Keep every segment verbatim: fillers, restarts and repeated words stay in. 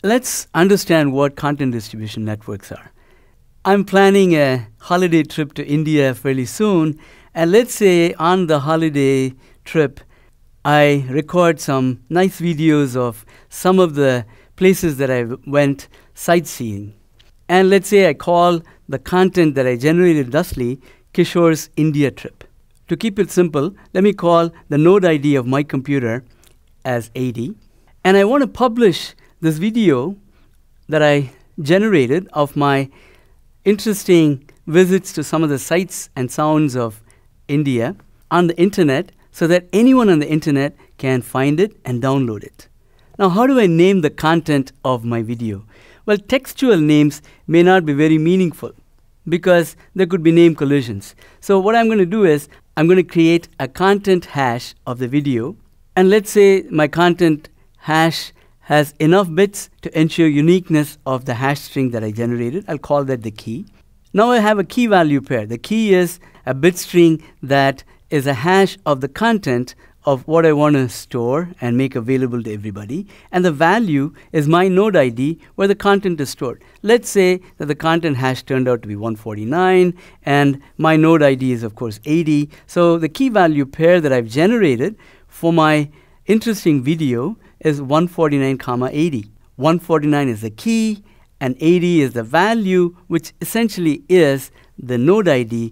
Let's understand what content distribution networks are. I'm planning a holiday trip to India fairly soon, and let's say on the holiday trip, I record some nice videos of some of the places that I went sightseeing. And let's say I call the content that I generated thusly Kishore's India trip. To keep it simple, let me call the node I D of my computer as eighty. And I want to publish this video that I generated of my interesting visits to some of the sights and sounds of India on the internet so that anyone on the internet can find it and download it. Now, how do I name the content of my video? Well, textual names may not be very meaningful because there could be name collisions. So what I'm going to do is I'm going to create a content hash of the video. And let's say my content hash has enough bits to ensure uniqueness of the hash string that I generated. I'll call that the key. Now I have a key value pair. The key is a bit string that is a hash of the content of what I want to store and make available to everybody. And the value is my node I D where the content is stored. Let's say that the content hash turned out to be one forty-nine and my node I D is of course eighty. So the key value pair that I've generated for my interesting video is one forty-nine comma eighty. one forty-nine is the key and eighty is the value, which essentially is the node I D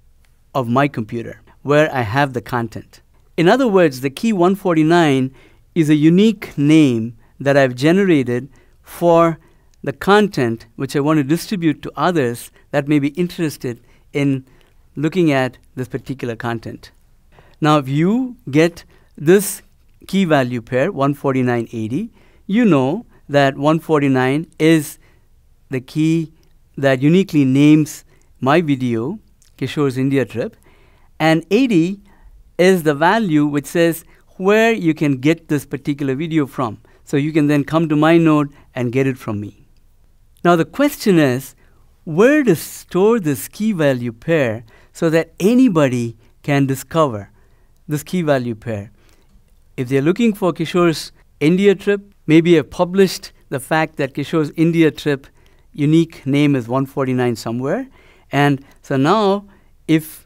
of my computer where I have the content. In other words, the key one forty-nine is a unique name that I've generated for the content which I want to distribute to others that may be interested in looking at this particular content. Now, if you get this key value pair one forty-nine eighty, you know that one forty-nine is the key that uniquely names my video, Kishore's India trip, and eighty is the value which says where you can get this particular video from. So you can then come to my node and get it from me. Now the question is, where to store this key value pair so that anybody can discover this key value pair? If they're looking for Kishore's India trip, maybe I've published the fact that Kishore's India trip unique name is one forty-nine somewhere. And so now if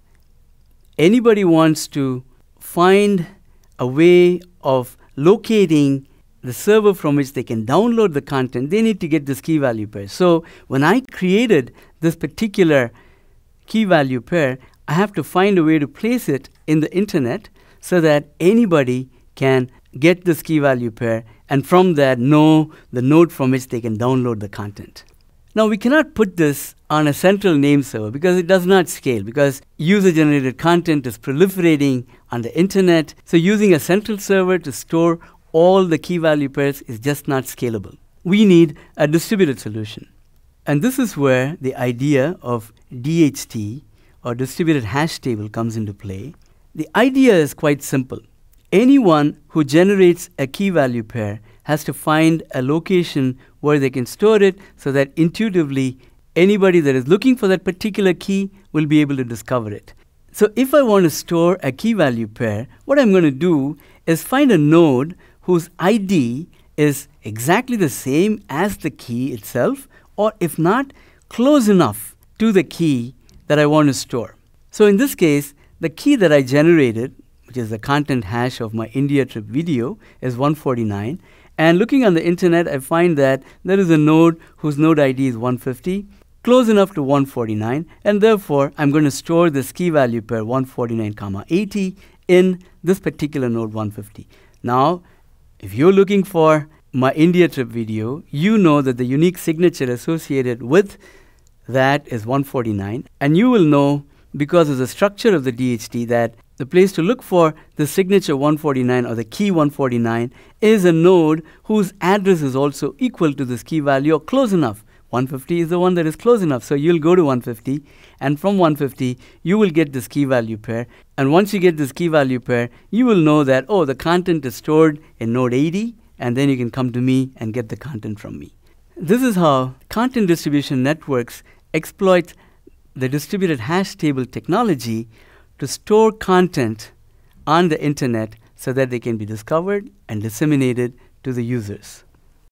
anybody wants to find a way of locating the server from which they can download the content, they need to get this key value pair. So when I created this particular key value pair, I have to find a way to place it in the internet so that anybody can get this key value pair and from that know the node from which they can download the content. Now we cannot put this on a central name server because it does not scale, because user-generated content is proliferating on the internet. So using a central server to store all the key value pairs is just not scalable. We need a distributed solution. And this is where the idea of D H T, or distributed hash table, comes into play. The idea is quite simple. Anyone who generates a key value pair has to find a location where they can store it so that intuitively anybody that is looking for that particular key will be able to discover it. So if I want to store a key value pair, what I'm going to do is find a node whose I D is exactly the same as the key itself, or if not, close enough to the key that I want to store. So in this case, the key that I generated, which is the content hash of my India trip video, is one forty-nine. And looking on the internet, I find that there is a node whose node I D is one fifty, close enough to one forty-nine, and therefore I'm going to store this key value pair one forty-nine comma eighty in this particular node one fifty. Now, if you're looking for my India trip video, you know that the unique signature associated with that is one forty-nine, and you will know because of the structure of the D H T that the place to look for the signature one forty-nine or the key one forty-nine is a node whose address is also equal to this key value or close enough. one fifty is the one that is close enough. So you'll go to one fifty, and from one fifty, you will get this key value pair. And once you get this key value pair, you will know that, oh, the content is stored in node eighty, and then you can come to me and get the content from me. This is how content distribution networks exploit the distributed hash table technology to store content on the internet so that they can be discovered and disseminated to the users.